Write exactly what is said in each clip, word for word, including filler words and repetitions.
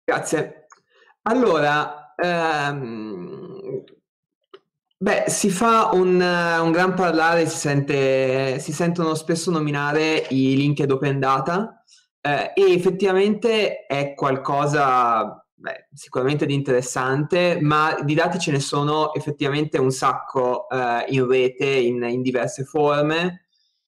Grazie. Allora, ehm, beh, si fa un, un gran parlare, si sente, si sentono spesso nominare i linked open data, eh, e effettivamente è qualcosa, beh, sicuramente di interessante, ma di dati ce ne sono effettivamente un sacco, eh, in rete, in, in diverse forme.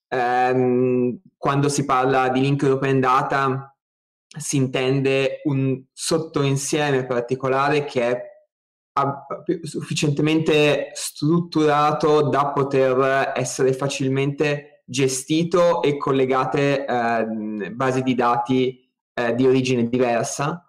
Ehm, quando si parla di linked open data si intende un sottoinsieme particolare che è a- sufficientemente strutturato da poter essere facilmente gestito e collegate ehm, basi di dati eh, di origine diversa.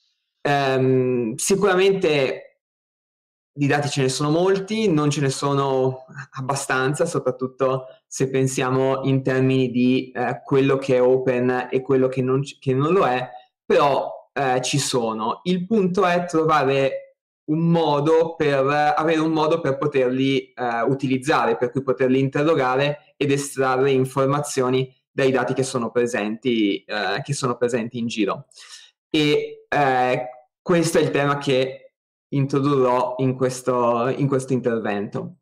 Ehm, sicuramente di dati ce ne sono molti, non ce ne sono abbastanza, soprattutto se pensiamo in termini di eh, quello che è open e quello che non, che non lo è, però eh, ci sono. Il punto è trovare un modo per avere un modo per poterli eh, utilizzare, per cui poterli interrogare ed estrarre informazioni dai dati che sono presenti, eh, che sono presenti in giro. E eh, questo è il tema che introdurrò in questo, in questo intervento.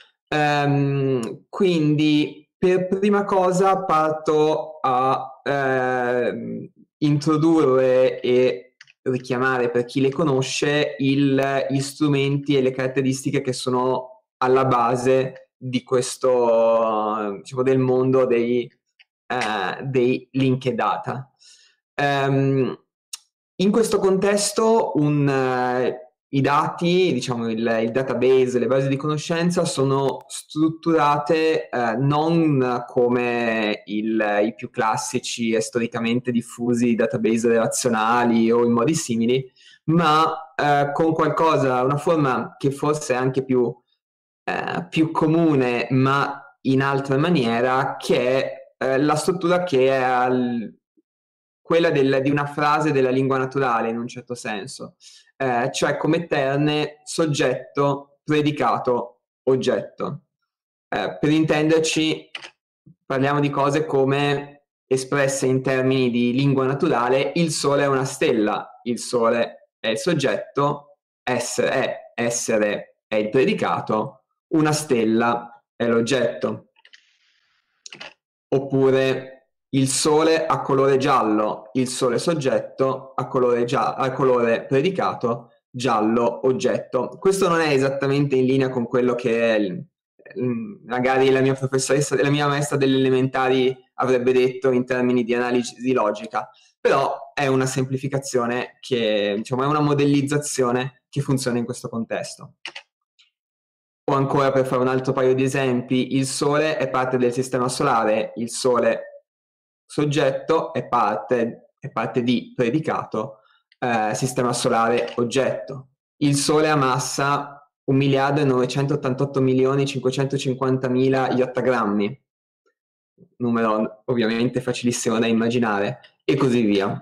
Um, quindi per prima cosa parto a eh, introdurre e richiamare, per chi le conosce, il, gli strumenti e le caratteristiche che sono alla base di questo, diciamo, del mondo dei, eh, dei linked data. Um, in questo contesto un, eh, i dati, diciamo il, il database, le basi di conoscenza sono strutturate eh, non come il, i più classici e storicamente diffusi database relazionali o in modi simili, ma eh, con qualcosa, una forma che forse è anche più, eh, più comune, ma in altra maniera, che è eh, la struttura che è al, quella del, di una frase della lingua naturale in un certo senso, eh, cioè come terne soggetto, predicato, oggetto. Eh, per intenderci, parliamo di cose come espresse in termini di lingua naturale: il sole è una stella, il sole è il soggetto, essere è, essere è il predicato, una stella è l'oggetto. Oppure il sole ha colore giallo, il sole soggetto ha colore, gia- ha colore predicato, giallo oggetto. Questo non è esattamente in linea con quello che è il, magari la mia professoressa, la mia maestra delle elementari avrebbe detto in termini di analisi logica, però è una semplificazione che, diciamo, è una modellizzazione che funziona in questo contesto. O ancora, per fare un altro paio di esempi, il Sole è parte del Sistema Solare, il Sole soggetto è parte, è parte di predicato, eh, Sistema Solare oggetto. Il Sole ha massa un miliardo e novecentottantotto milioni cinquecentocinquantamila iottagrammi, numero ovviamente facilissimo da immaginare, e così via.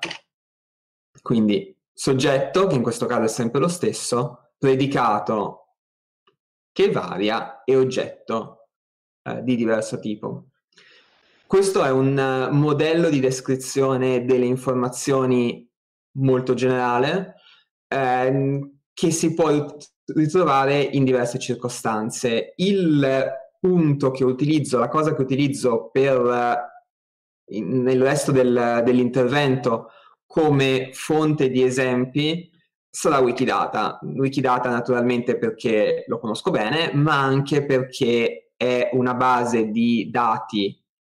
Quindi soggetto, che in questo caso è sempre lo stesso, predicato che varia e oggetto eh, di diverso tipo. Questo è un uh, modello di descrizione delle informazioni molto generale, ehm, che si può ritrovare in diverse circostanze. Il punto che utilizzo, la cosa che utilizzo per, uh, in, nel resto del, dell'intervento come fonte di esempi sarà Wikidata. Wikidata naturalmente perché lo conosco bene, ma anche perché è una base di dati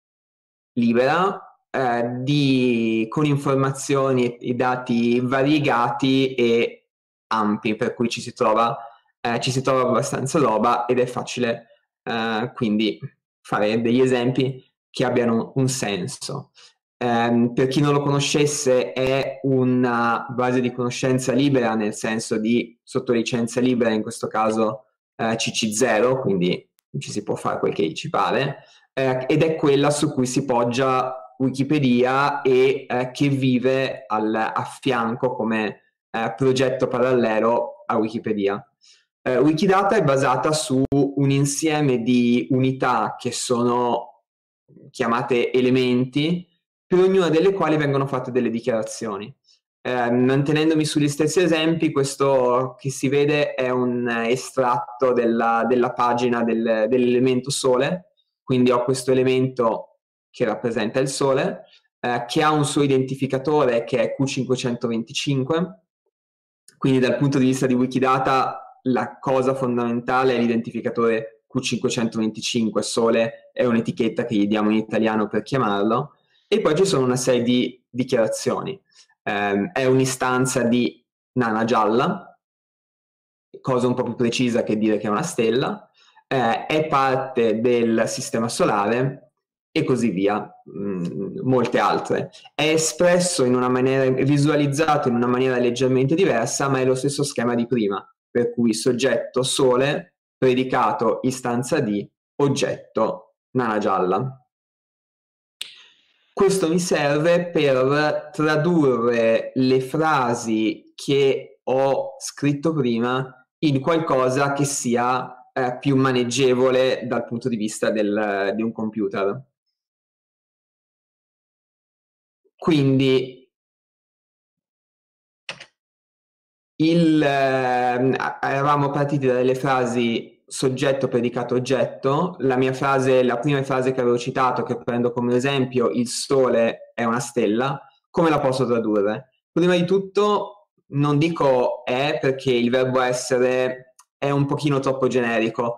libera, eh, di, con informazioni e dati variegati e ampi, per cui ci si trova, eh, ci si trova abbastanza roba ed è facile eh, quindi fare degli esempi che abbiano un senso. Eh, per chi non lo conoscesse, è una base di conoscenza libera, nel senso di sottolicenza libera, in questo caso eh, C C zero, quindi ci si può fare quel che ci pare, eh, ed è quella su cui si poggia Wikipedia e eh, che vive al, a fianco come eh, progetto parallelo a Wikipedia. Eh, Wikidata è basata su un insieme di unità che sono chiamate elementi, per ognuna delle quali vengono fatte delle dichiarazioni. Eh, mantenendomi sugli stessi esempi, questo che si vede è un estratto della, della pagina del, dell'elemento Sole, quindi ho questo elemento che rappresenta il Sole, eh, che ha un suo identificatore che è Q cinquecentoventicinque, quindi dal punto di vista di Wikidata la cosa fondamentale è l'identificatore Q cinquecentoventicinque, Sole è un'etichetta che gli diamo in italiano per chiamarlo, e poi ci sono una serie di dichiarazioni. Eh, è un'istanza di nana gialla, cosa un po' più precisa che dire che è una stella, eh, è parte del sistema solare e così via, mh, molte altre. È espresso in una maniera, visualizzato in una maniera leggermente diversa, ma è lo stesso schema di prima, per cui soggetto Sole, predicato istanza di, oggetto nana gialla. Questo mi serve per tradurre le frasi che ho scritto prima in qualcosa che sia eh, più maneggevole dal punto di vista del, di un computer. Quindi il, eh, eravamo partiti dalle frasi soggetto, predicato, oggetto. La mia frase, la prima frase che avevo citato, che prendo come esempio, il Sole è una stella, come la posso tradurre? Prima di tutto non dico è, perché il verbo essere è un pochino troppo generico.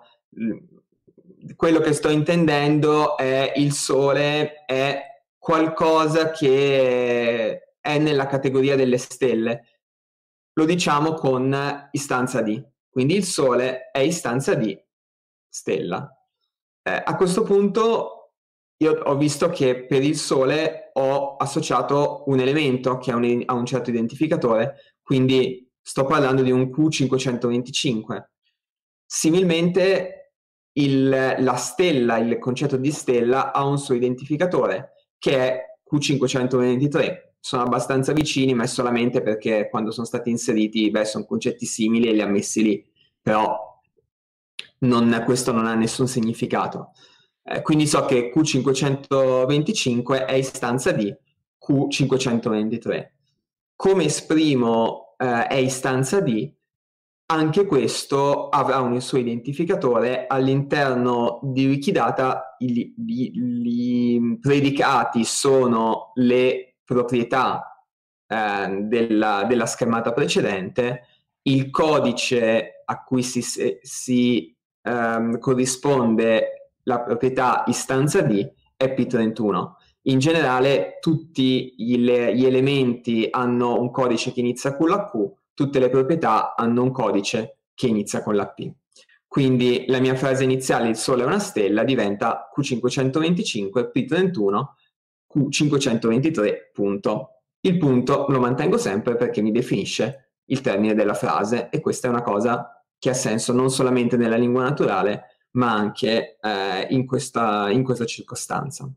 Quello che sto intendendo è il Sole è qualcosa che è nella categoria delle stelle. Lo diciamo con istanza di. Quindi il Sole è istanza di stella. Eh, a questo punto io ho visto che per il Sole ho associato un elemento che ha un, ha un certo identificatore, quindi sto parlando di un Q cinquecentoventicinque. Similmente il, la stella, il concetto di stella, ha un suo identificatore che è Q cinquecentoventitré. Sono abbastanza vicini, ma è solamente perché quando sono stati inseriti, beh, sono concetti simili e li ha messi lì, però non, questo non ha nessun significato. Eh, quindi so che Q cinquecentoventicinque è istanza di Q cinquecentoventitré. Come esprimo eh, è istanza di, anche questo avrà un suo identificatore. All'interno di Wikidata i, i, i predicati sono le proprietà eh, della, della schermata precedente, il codice a cui si, si ehm, corrisponde la proprietà istanza di è P trentuno. In generale tutti gli, gli elementi hanno un codice che inizia con la Q, tutte le proprietà hanno un codice che inizia con la P. Quindi la mia frase iniziale, il Sole è una stella, diventa Q cinquecentoventicinque, P trentuno, Q cinquecentoventitré, punto. Il punto lo mantengo sempre perché mi definisce il termine della frase, e questa è una cosa che ha senso non solamente nella lingua naturale, ma anche eh, in, questa, in questa circostanza.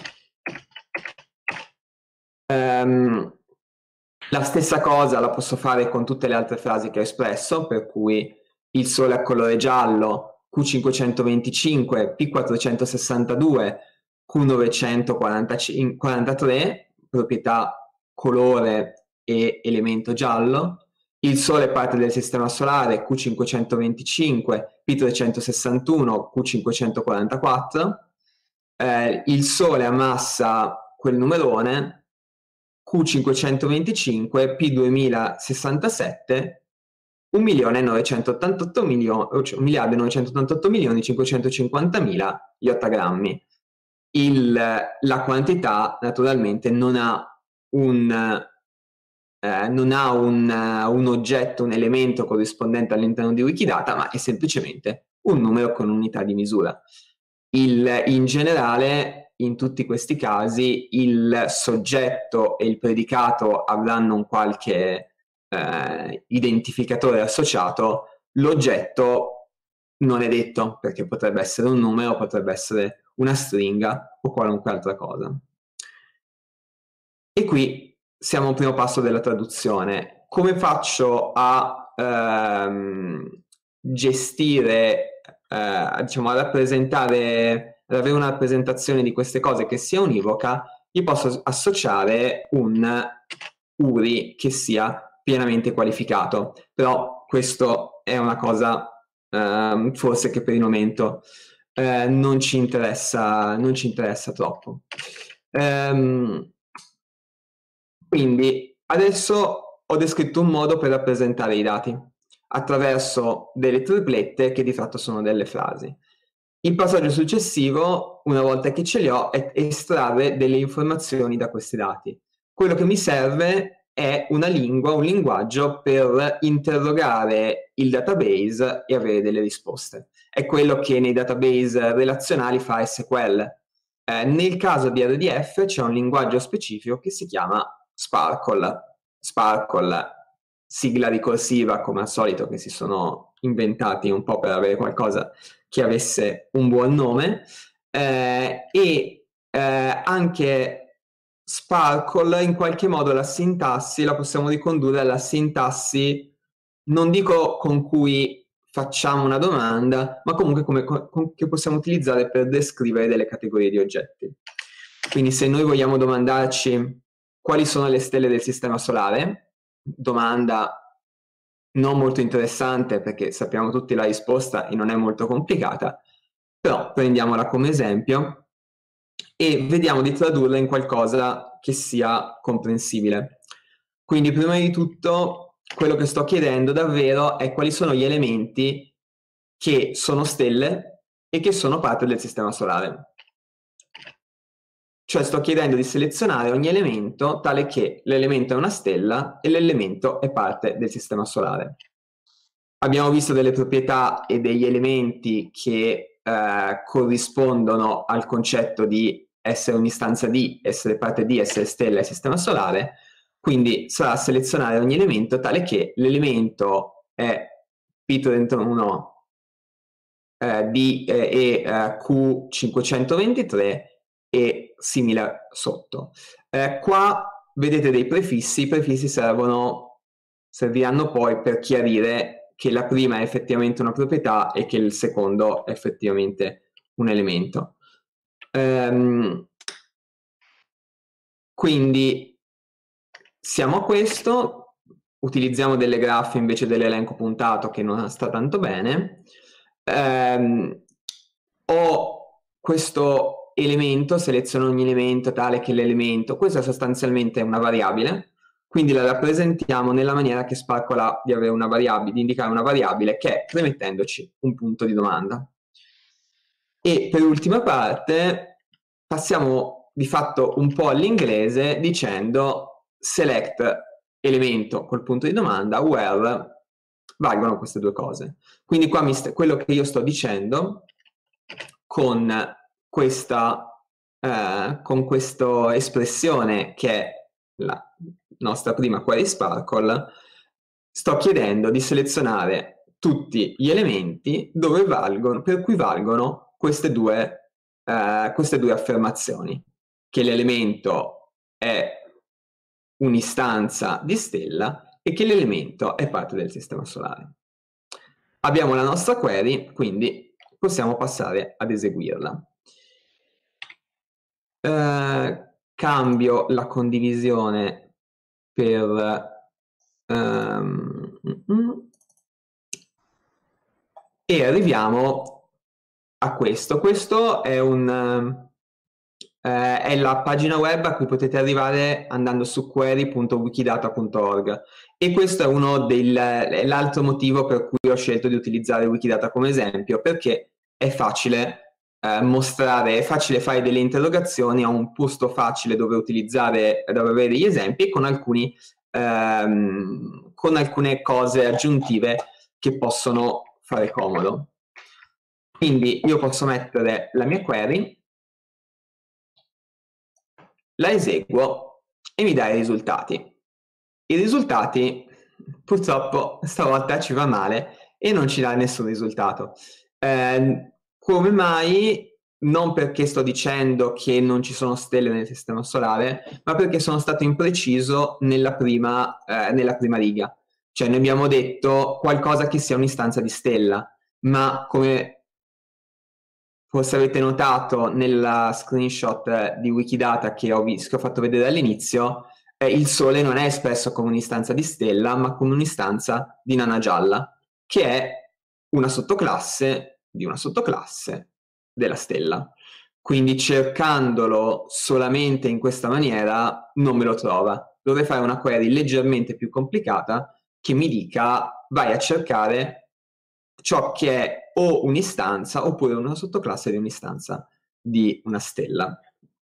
Um, la stessa cosa la posso fare con tutte le altre frasi che ho espresso, per cui il Sole a colore giallo, Q cinquecentoventicinque, P quattrocentosessantadue, Q novecentoquarantatré, proprietà colore e elemento giallo. Il Sole è parte del sistema solare, Q cinquecentoventicinque, P trecentosessantuno, Q cinquecentoquarantaquattro. Eh, il Sole ammassa quel numerone, Q cinquecentoventicinque, P duemilasessantasette, un milione novecentottantotto milioni, cioè un miliardo novecentottantotto milioni cinquecentocinquantamila iottagrammi. Il, la quantità naturalmente non ha un eh, non ha un, un oggetto, un elemento corrispondente all'interno di Wikidata, ma è semplicemente un numero con unità di misura. Il, in generale, in tutti questi casi, il soggetto e il predicato avranno un qualche eh, identificatore associato, l'oggetto non è detto, perché potrebbe essere un numero, potrebbe essere una stringa o qualunque altra cosa. E qui siamo al primo passo della traduzione. Come faccio a ehm, gestire, eh, diciamo, a rappresentare, ad avere una rappresentazione di queste cose che sia univoca? Gli posso associare un U R I che sia pienamente qualificato, però questo è una cosa eh, forse che per il momento eh, non ci interessa, non ci interessa troppo. Ehm, quindi adesso ho descritto un modo per rappresentare i dati attraverso delle triplette che di fatto sono delle frasi. Il passaggio successivo, una volta che ce li ho, è estrarre delle informazioni da questi dati. Quello che mi serve è una lingua, un linguaggio per interrogare il database e avere delle risposte. È quello che nei database relazionali fa S Q L. Eh, nel caso di R D F c'è un linguaggio specifico che si chiama Sparkle. Sparkle, sigla ricorsiva come al solito, che si sono inventati un po' per avere qualcosa che avesse un buon nome, eh, e eh, anche Sparkle in qualche modo la sintassi la possiamo ricondurre alla sintassi, non dico con cui facciamo una domanda, ma comunque come, con, che possiamo utilizzare per descrivere delle categorie di oggetti. Quindi se noi vogliamo domandarci quali sono le stelle del Sistema Solare, domanda non molto interessante perché sappiamo tutti la risposta e non è molto complicata, però prendiamola come esempio e vediamo di tradurla in qualcosa che sia comprensibile. Quindi prima di tutto quello che sto chiedendo davvero è quali sono gli elementi che sono stelle e che sono parte del Sistema Solare. Cioè sto chiedendo di selezionare ogni elemento tale che l'elemento è una stella e l'elemento è parte del Sistema Solare. Abbiamo visto delle proprietà e degli elementi che eh, corrispondono al concetto di essere un'istanza di, essere parte di, essere stella del Sistema Solare, quindi sarà selezionare ogni elemento tale che l'elemento è P trentuno eh, D eh, e eh, Q cinquecentoventitré e simile sotto. Eh, qua vedete dei prefissi, i prefissi servono, serviranno poi per chiarire che la prima è effettivamente una proprietà e che il secondo è effettivamente un elemento. Ehm, quindi siamo a questo, utilizziamo delle graffe invece dell'elenco puntato che non sta tanto bene. Ehm, ho questo elemento, seleziono ogni elemento tale che l'elemento, questa sostanzialmente è una variabile, quindi la rappresentiamo nella maniera che Sparkle di avere una variabile, di indicare una variabile che è premettendoci un punto di domanda. E per l'ultima parte passiamo di fatto un po' all'inglese dicendo select elemento col punto di domanda where valgono queste due cose. Quindi qua mi st- quello che io sto dicendo con questa eh, con questa espressione che è la nostra prima query Sparkle, sto chiedendo di selezionare tutti gli elementi dove valgono, per cui valgono queste due, eh, queste due affermazioni, che l'elemento è un'istanza di stella e che l'elemento è parte del Sistema Solare. Abbiamo la nostra query, quindi possiamo passare ad eseguirla. Eh, cambio la condivisione per um, e arriviamo a questo. Questo è un eh, è la pagina web a cui potete arrivare andando su query punto wikidata punto org, e questo è uno dell'altro motivo per cui ho scelto di utilizzare Wikidata come esempio, perché è facile Eh, mostrare, è facile fare delle interrogazioni, ha un posto facile dove utilizzare, dove avere degli esempi con alcuni ehm, con alcune cose aggiuntive che possono fare comodo. Quindi io posso mettere la mia query, la eseguo e mi dà i risultati. I risultati purtroppo stavolta ci va male e non ci dà nessun risultato. Eh, come mai? Non perché sto dicendo che non ci sono stelle nel Sistema Solare, ma perché sono stato impreciso nella prima, eh, nella prima riga. Cioè noi abbiamo detto qualcosa che sia un'istanza di stella, ma come forse avete notato nella screenshot di Wikidata che ho, che ho fatto vedere all'inizio, eh, il Sole non è espresso come un'istanza di stella, ma come un'istanza di nana gialla, che è una sottoclasse di una sottoclasse della stella. Quindi cercandolo solamente in questa maniera non me lo trova. Dovrei fare una query leggermente più complicata che mi dica vai a cercare ciò che è o un'istanza oppure una sottoclasse di un'istanza di una stella.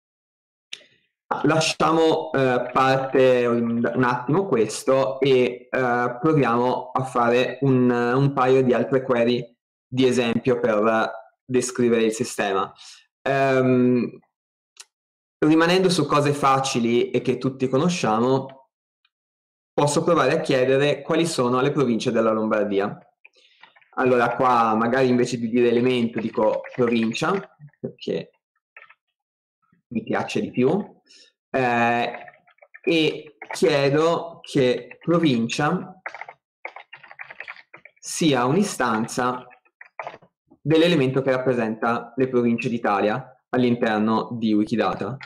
Lasciamo eh, parte un, un attimo questo e eh, proviamo a fare un, un paio di altre query di esempio per descrivere il sistema. Um, rimanendo su cose facili e che tutti conosciamo, posso provare a chiedere quali sono le province della Lombardia. Allora qua magari invece di dire elemento dico provincia, perché mi piace di più, eh, e chiedo che provincia sia un'istanza dell'elemento che rappresenta le province d'Italia all'interno di Wikidata.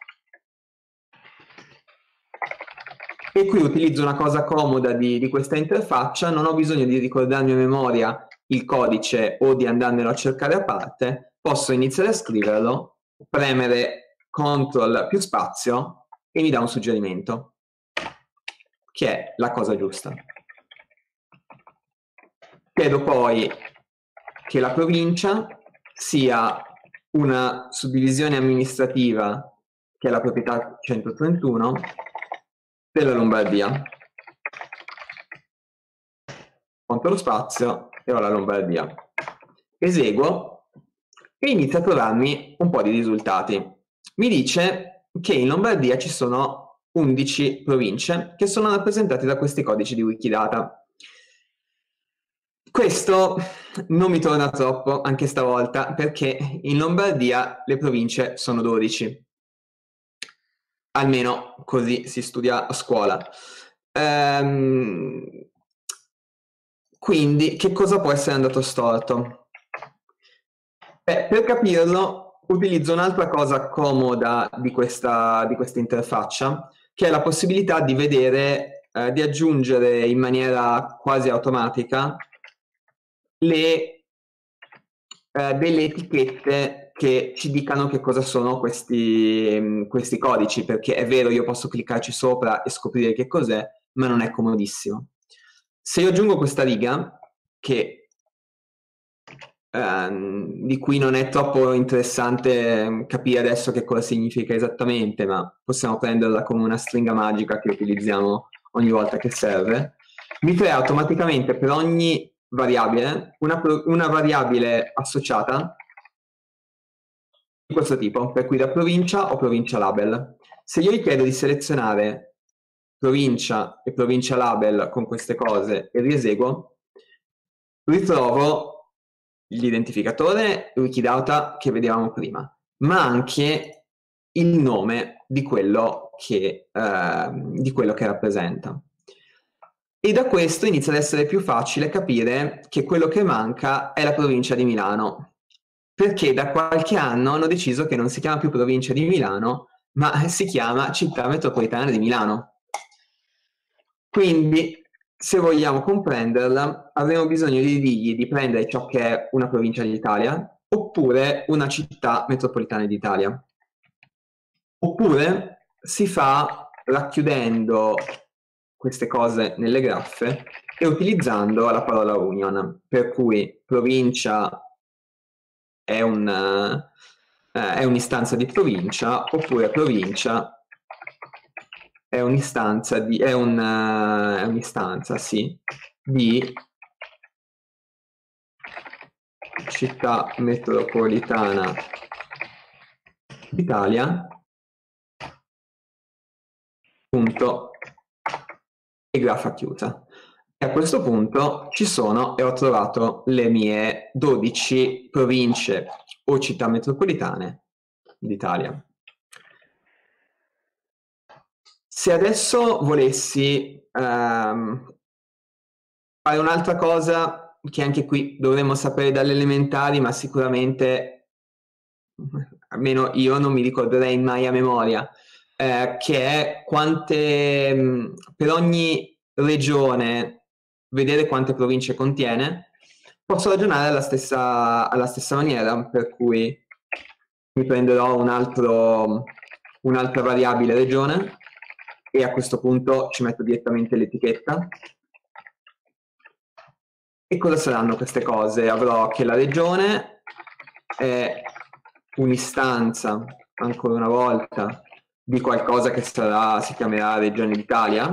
E qui utilizzo una cosa comoda di, di questa interfaccia, non ho bisogno di ricordarmi a memoria il codice o di andarmelo a cercare a parte, posso iniziare a scriverlo, premere control più spazio e mi dà un suggerimento, che è la cosa giusta. Chiedo poi che la provincia sia una suddivisione amministrativa, che è la proprietà centotrentuno, della Lombardia. Conto lo spazio e ho la Lombardia. Eseguo e inizio a trovarmi un po' di risultati. Mi dice che in Lombardia ci sono undici province che sono rappresentate da questi codici di Wikidata. Questo non mi torna troppo anche stavolta, perché in Lombardia le province sono dodici. Almeno così si studia a scuola. Ehm, quindi che cosa può essere andato storto? Beh, per capirlo utilizzo un'altra cosa comoda di questa, di questa interfaccia, che è la possibilità di vedere, eh, di aggiungere in maniera quasi automatica le, eh, delle etichette che ci dicano che cosa sono questi, questi codici, perché è vero, io posso cliccarci sopra e scoprire che cos'è, ma non è comodissimo. Se io aggiungo questa riga, che, ehm, di cui non è troppo interessante capire adesso che cosa significa esattamente, ma possiamo prenderla come una stringa magica che utilizziamo ogni volta che serve, mi crea automaticamente per ogni variabile una, una variabile associata di questo tipo, per cui da provincia o provincia label. Se io gli chiedo di selezionare provincia e provincia label con queste cose e rieseguo, ritrovo l'identificatore Wikidata che vedevamo prima, ma anche il nome di quello che, eh, di quello che rappresenta. E da questo inizia ad essere più facile capire che quello che manca è la provincia di Milano, perché da qualche anno hanno deciso che non si chiama più provincia di Milano, ma si chiama città metropolitana di Milano. Quindi, se vogliamo comprenderla, avremo bisogno di dirgli di prendere ciò che è una provincia d'Italia, oppure una città metropolitana d'Italia. Oppure si fa racchiudendo queste cose nelle graffe e utilizzando la parola union, per cui provincia è un, uh, è un'istanza di provincia, oppure provincia è un'istanza di è un, uh, è un'istanza, sì, di città metropolitana d'Italia, punto, e grafa chiusa. E a questo punto ci sono e ho trovato le mie dodici province o città metropolitane d'Italia. Se adesso volessi ehm, fare un'altra cosa, che anche qui dovremmo sapere dalle elementari, ma sicuramente almeno io non mi ricorderei mai a memoria, eh, che è quante, mh, per ogni regione, vedere quante province contiene. Posso ragionare alla stessa, alla stessa maniera, per cui mi prenderò un altro, un'altra variabile regione e a questo punto ci metto direttamente l'etichetta. E cosa saranno queste cose? Avrò che la regione è un'istanza, ancora una volta, di qualcosa che sarà, si chiamerà Regione d'Italia.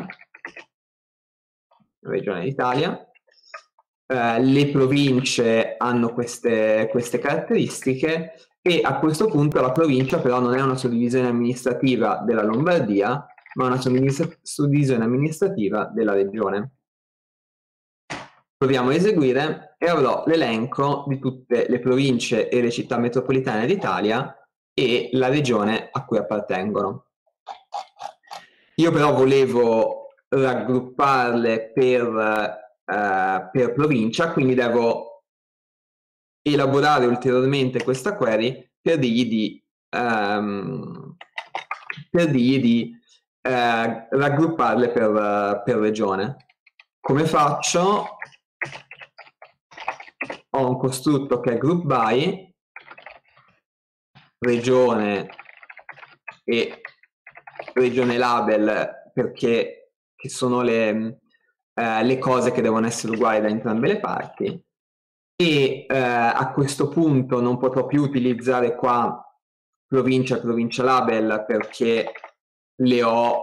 Regione d'Italia. Eh, le province hanno queste, queste caratteristiche e a questo punto la provincia però non è una suddivisione amministrativa della Lombardia, ma una suddivisione amministrativa della regione. Proviamo a eseguire e avrò l'elenco di tutte le province e le città metropolitane d'Italia e la regione a cui appartengono. Io però volevo raggrupparle per, eh, per provincia, quindi devo elaborare ulteriormente questa query per dirgli di, um, per dirgli di eh, raggrupparle per, per regione. Come faccio? Ho un costrutto che è group by, regione e regione label, perché che sono le, eh, le cose che devono essere uguali da entrambe le parti. E eh, a questo punto non potrò più utilizzare qua provincia e provincia label perché le ho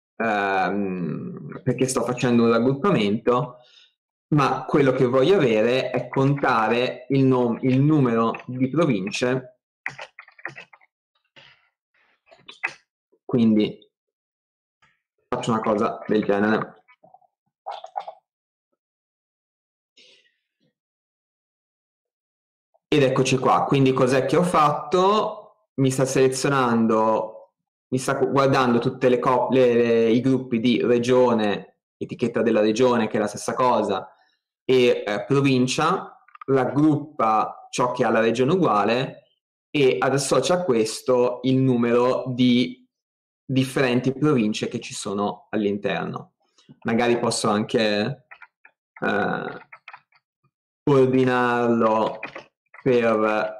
ehm, perché sto facendo un raggruppamento, ma quello che voglio avere è contare il, nom il numero di province, quindi faccio una cosa del genere. Ed eccoci qua, quindi cos'è che ho fatto? Mi sta selezionando, mi sta guardando tutti i gruppi di regione, etichetta della regione che è la stessa cosa, e eh, provincia, raggruppa ciò che ha la regione uguale e associa a questo il numero di differenti province che ci sono all'interno. Magari posso anche eh, ordinarlo per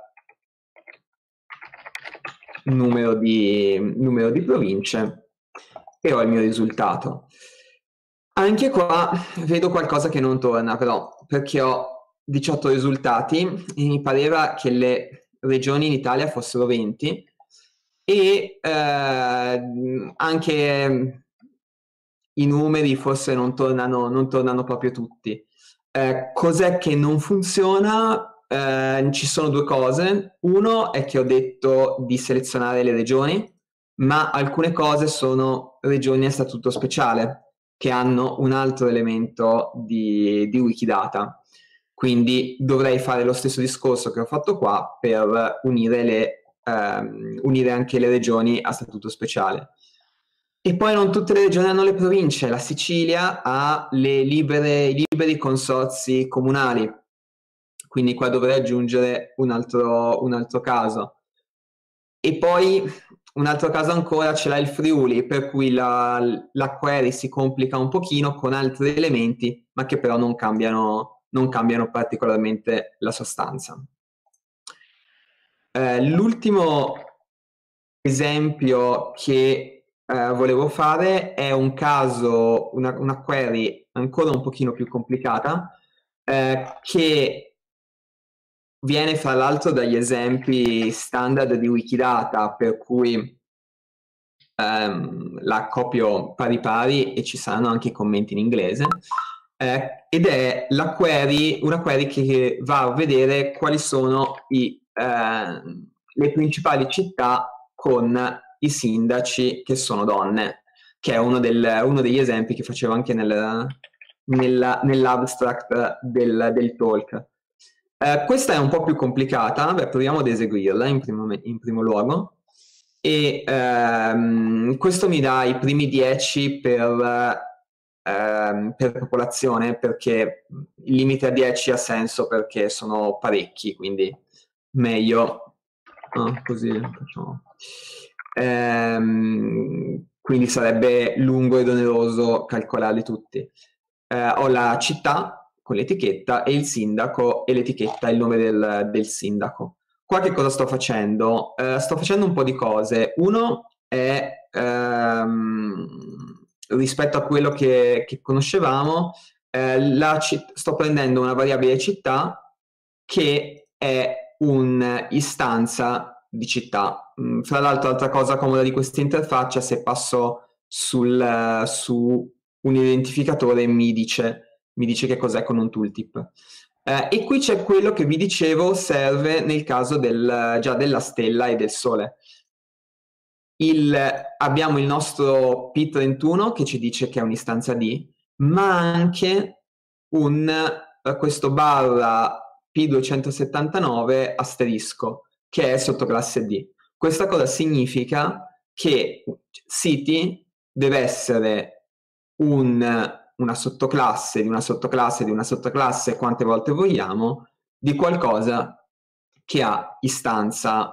numero di, numero di province e ho il mio risultato. Anche qua vedo qualcosa che non torna però, perché ho diciotto risultati e mi pareva che le regioni in Italia fossero venti e eh, anche i numeri forse non tornano, non tornano proprio tutti. Eh, cos'è che non funziona? Eh, ci sono due cose. Uno è che ho detto di selezionare le regioni, ma alcune cose sono regioni a statuto speciale, che hanno un altro elemento di, di Wikidata. Quindi dovrei fare lo stesso discorso che ho fatto qua per unire, le, ehm, unire anche le regioni a statuto speciale. E poi non tutte le regioni hanno le province, la Sicilia ha le libere, i liberi consorzi comunali, quindi qua dovrei aggiungere un altro, un altro caso. E poi un altro caso ancora ce l'ha il Friuli, per cui la, la query si complica un pochino con altri elementi, ma che però non cambiano, non cambiano particolarmente la sostanza. Eh, l'ultimo esempio che eh, volevo fare è un caso, una, una query ancora un pochino più complicata, eh, che viene fra l'altro dagli esempi standard di Wikidata, per cui ehm, la copio pari pari e ci saranno anche i commenti in inglese, eh, ed è la query, una query che va a vedere quali sono i, eh, le principali città con i sindaci che sono donne, che è uno, del, uno degli esempi che facevo anche nel, nella, nell'abstract del, del talk. Eh, questa è un po' più complicata, beh, proviamo ad eseguirla in primo, in primo luogo. E ehm, questo mi dà i primi dieci per, ehm, per popolazione, perché il limite a dieci ha senso perché sono parecchi, quindi meglio. Ah, così facciamo. ehm, quindi sarebbe lungo ed oneroso calcolarli tutti. Eh, ho la città con l'etichetta e il sindaco e l'etichetta e il nome del, del sindaco. Qua che cosa sto facendo? Eh, sto facendo un po' di cose. Uno è ehm, rispetto a quello che, che conoscevamo, eh, la citt- sto prendendo una variabile città che è un'istanza di città. Mm, Fra l'altro, altra cosa comoda di questa interfaccia, se passo sul, eh, su un identificatore mi dice, mi dice che cos'è con un tooltip. Eh, e qui c'è quello che vi dicevo serve nel caso del, già della stella e del sole. Il, abbiamo il nostro P trentuno che ci dice che è un'istanza D, ma anche un, eh, questo barra P duecentosettantanove asterisco, che è sottoclasse D. Questa cosa significa che City deve essere un, una sottoclasse di una sottoclasse di una sottoclasse, quante volte vogliamo, di qualcosa che ha istanza,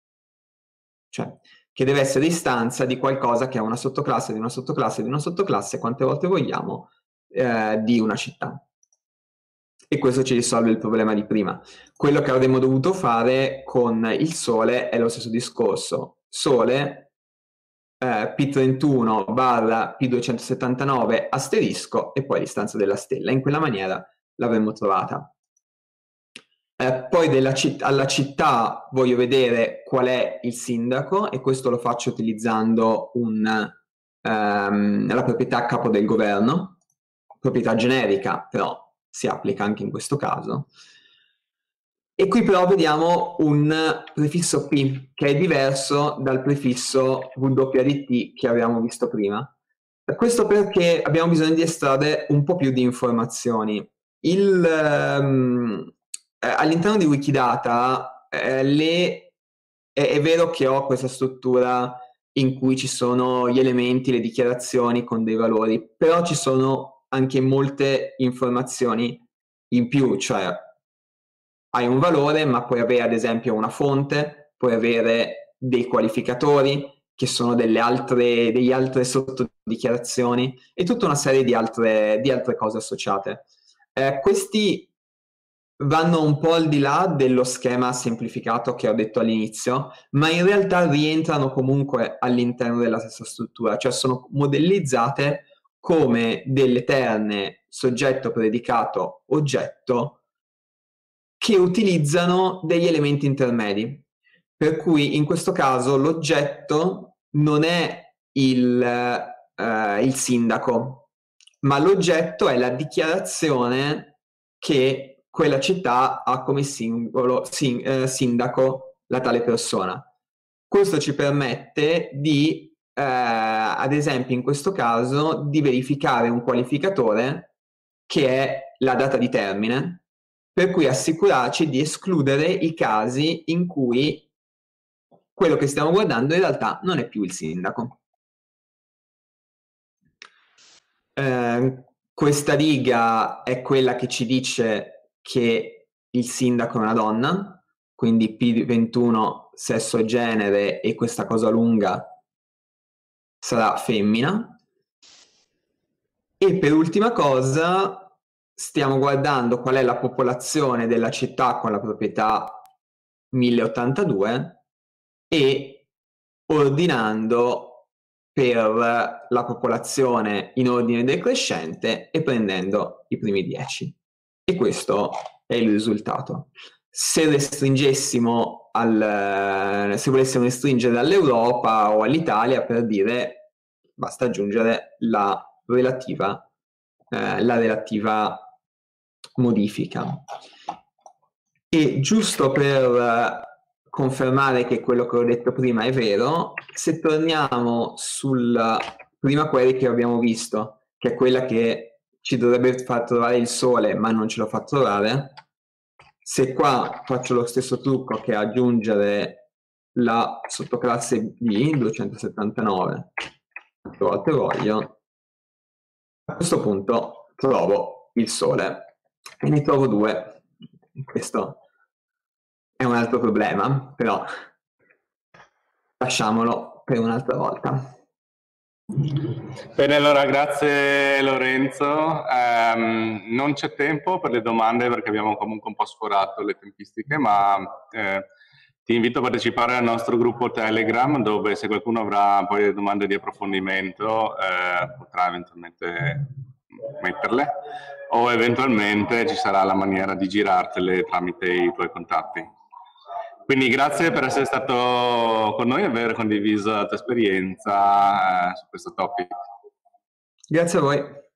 cioè che deve essere istanza di qualcosa che ha una sottoclasse di una sottoclasse di una sottoclasse, quante volte vogliamo, eh, di una città. E questo ci risolve il problema di prima. Quello che avremmo dovuto fare con il Sole è lo stesso discorso. Sole, eh, P trentuno barra P duecentosettantanove asterisco e poi l'istanza della stella. In quella maniera l'avremmo trovata. Eh, poi della citt- alla città voglio vedere qual è il sindaco e questo lo faccio utilizzando un, ehm, la proprietà capo del governo, proprietà generica, però si applica anche in questo caso. E qui però vediamo un prefisso P che è diverso dal prefisso W D T che abbiamo visto prima. Questo perché abbiamo bisogno di estrarre un po' più di informazioni. Il, ehm, eh, all'interno di Wikidata eh, le, è, è vero che ho questa struttura in cui ci sono gli elementi, le dichiarazioni con dei valori, però ci sono anche molte informazioni in più, cioè hai un valore, ma puoi avere ad esempio una fonte, puoi avere dei qualificatori che sono delle altre, degli altre sottodichiarazioni e tutta una serie di altre, di altre cose associate. Eh, questi vanno un po' al di là dello schema semplificato che ho detto all'inizio, ma in realtà rientrano comunque all'interno della stessa struttura, cioè sono modellizzate come delle terne soggetto, predicato, oggetto che utilizzano degli elementi intermedi. Per cui in questo caso l'oggetto non è il, eh, il sindaco, ma l'oggetto è la dichiarazione che quella città ha come singolo, sin, eh, sindaco la tale persona. Questo ci permette di, eh, ad esempio in questo caso, di verificare un qualificatore che è la data di termine, per cui assicurarci di escludere i casi in cui quello che stiamo guardando in realtà non è più il sindaco. Eh, questa riga è quella che ci dice che il sindaco è una donna, quindi P ventuno sesso e genere e questa cosa lunga sarà femmina. E per ultima cosa stiamo guardando qual è la popolazione della città con la proprietà mille ottantadue e ordinando per la popolazione in ordine decrescente e prendendo i primi dieci. E questo è il risultato. Se restringessimo al, se volessimo restringere all'Europa o all'Italia, per dire, basta aggiungere la relativa, eh, la relativa modifica. E giusto per confermare che quello che ho detto prima è vero, se torniamo sulla prima query che abbiamo visto, che è quella che ci dovrebbe far trovare il sole, ma non ce lo fa trovare, se qua faccio lo stesso trucco che è aggiungere la sottoclasse B, duecentosettantanove, quante volte voglio, a questo punto trovo il sole e ne trovo due. Questo è un altro problema, però lasciamolo per un'altra volta. Bene, allora grazie Lorenzo. Um, non c'è tempo per le domande perché abbiamo comunque un po' sforato le tempistiche, ma eh, ti invito a partecipare al nostro gruppo Telegram, dove se qualcuno avrà poi delle domande di approfondimento eh, potrà eventualmente metterle, o eventualmente ci sarà la maniera di girartele tramite i tuoi contatti. Quindi grazie per essere stato con noi e aver condiviso la tua esperienza eh, su questo topic. Grazie a voi.